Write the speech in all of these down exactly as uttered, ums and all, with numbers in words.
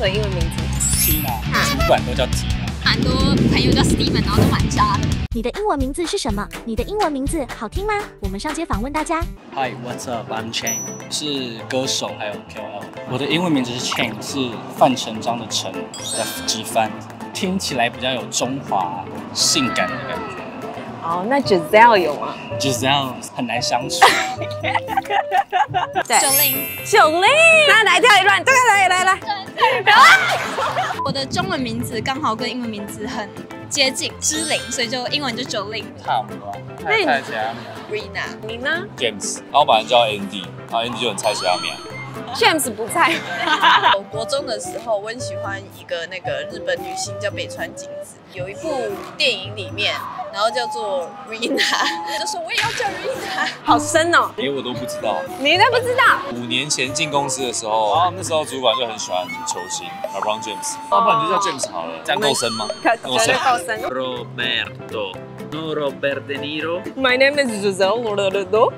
所以英文名字 ？Tina， 主管都叫 Tina。 蛮多朋友叫 Steven， 然后都蛮渣的。 你的英文名字是什么？你的英文名字好听吗？我们上街访问大家。 Hi, what's up? I'm Chang， 是歌手还有 K O L。我的英文名字是 Chang， 是范成章的成的直翻，听起来比较有中华性感的感觉。 哦，那 Giselle 有吗 ？Giselle 很难相处。 对， 九零九零，那来跳一段，这个来来来。 我的中文名字刚好跟英文名字很接近，之零，所以就英文就九零。 差不多。 那你蔡奇阿米 Rina， 你呢 ？James， 然后本来叫 Andy， 然后 Andy 就很蔡奇阿米。 James 不在。 我国中的时候，我很喜欢一个那个日本女星叫北川景子，有一部电影里面，然后叫做 Rina， 就说我也要叫 Rina， 好深哦， 连我都不知道。 你都不知道？ 五年前进公司的时候，然后那时候主管就很喜欢球星 LeBron James， 要不然你就叫 James 好了，这样够深吗？ 够深，够深。 Roberto, no Robert De Niro. My name is Giselle Loredo.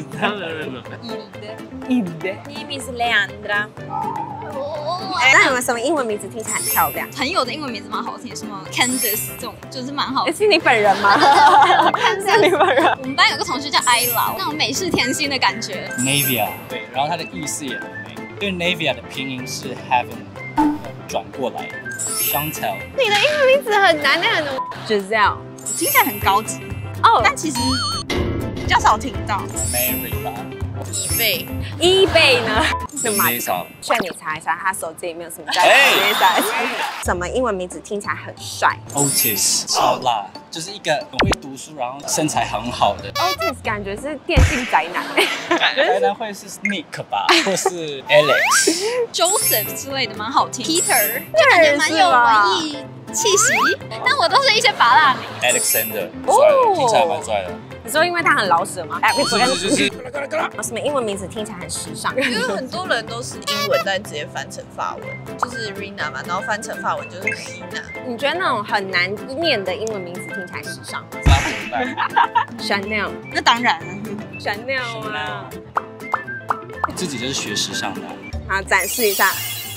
My name is Leandra。 那有没有什么英文名字听起来很漂亮？ 朋友的英文名字蛮好听，什么 Candice 这种就是蛮好听。 是你本人吗？是你本人。 我们班有个同学叫 Ila， 那种美式甜心的感觉。 Navia， 对，然后它的意思也很美，因为 Navia 的拼音是 heaven 转过来 ，Chantel。 你的英文名字很难很难。Giselle 听起来很高级哦， 但其实比较少听到。 Mary 吧。 以贝， 一倍呢？是吗？ 啥？ 劝你查一查他手机里面有什么在接下来。什么英文名字听起来很帅 ？Otis 超辣，就是一个很会读书，然后身材很好的。 Otis 感觉是电信宅男。 宅男会是 Nick 吧，或是 Alex、Joseph 之类的，蛮好听。Peter 就感觉蛮有文艺气息，但我都是一些拔蜡名。 Alexander， 帅，听起来蛮帅的。 你说因为他很老舍吗？哎，不是，就是什么英文名字听起来很时尚？ 因为很多人都是英文，但直接翻成法文，就是 Rina 嘛，然后翻成法文就是 Tina。 你觉得那种很难念的英文名字听起来时尚 ？Chanel， 那当然了 ，Chanel 啊。 自己就是学时尚的。 好，展示一下。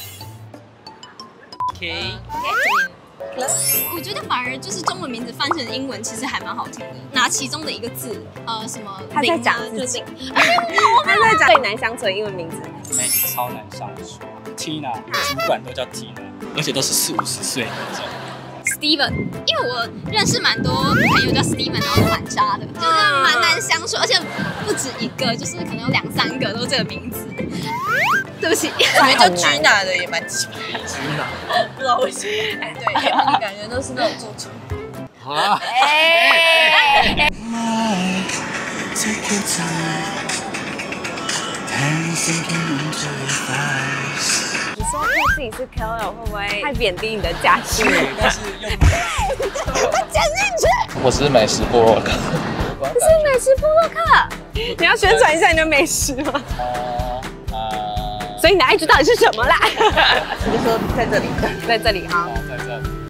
K。 我觉得反而就是中文名字翻成英文，其实还蛮好听的。拿其中的一个字，呃，什么他在讲自己，他在讲最难相处的英文名字。 每个超难相处 ，Tina， 主管都叫 Tina， 而且都是四五十岁的那种。 Steven， 因为我认识蛮多朋友叫 Steven， 然后都蛮渣的，就是蛮难相处，而且不止一个，就是可能有两三个都这个名字。对不起， 我觉得叫 Gina 的也蛮奇葩的 ，Gina， 不知道为什么，哎，对，你感觉都是那种做主。 啊！ 哎。你说对自己是 K O L 会不会太贬低你的价值？ 但是用讲进去。 我是美食部落客。 这是美食部落客，你要宣传一下你的美食吗？所以你的 I G 到底是什么啦？ 你就说在这里， 在这里哈。